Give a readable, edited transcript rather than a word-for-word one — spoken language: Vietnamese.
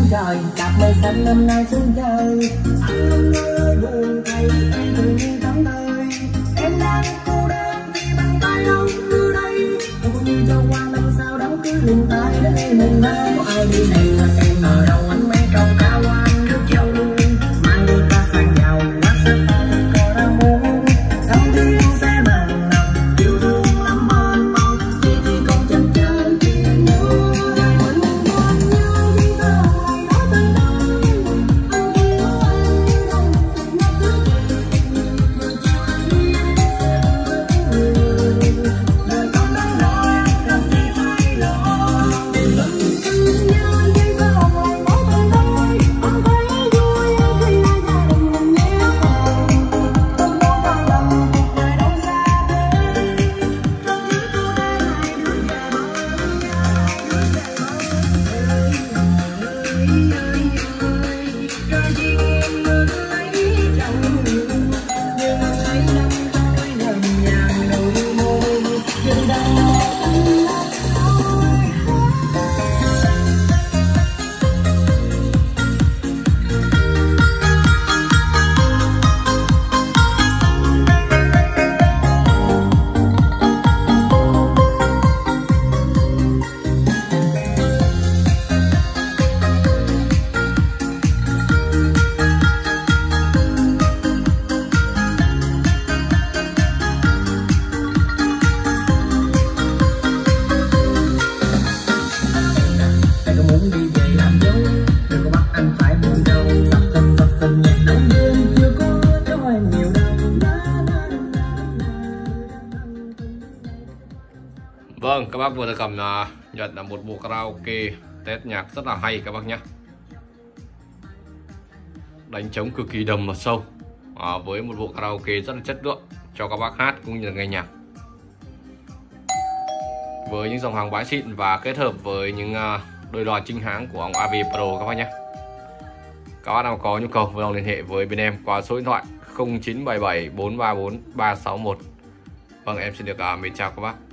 chân trời, cặp mây xanh năm nay xuống trời. Anh không ơi buồn thay em thường như thắm thời. Em đang cô đơn khi bàn tay đâu đưa đây. Không như cho qua năm sau đó cứ liền tay đến em mình mai. Có ai đi này là em ở đâu anh mấy câu ca qua anh cứ treo luôn. Mai đi ta sang giàu quá sẽ ta có ra muốn. Thăm đi em sẽ bằng lòng yêu thương lắm hơn mong. Chỉ còn chân chờ chuyện nữa. Vâng, các bác vừa được cầm nhận là một bộ karaoke test nhạc rất là hay các bác nhé. Đánh trống cực kỳ đầm và sâu, với một bộ karaoke rất là chất lượng cho các bác hát cũng như là nghe nhạc. Với những dòng hàng bãi xịn và kết hợp với những đôi loa chính hãng của ông AV Pro các bác nhé. Các bác nào có nhu cầu vui lòng liên hệ với bên em qua số điện thoại 0977 434 361. Vâng, em xin được mến chào các bác.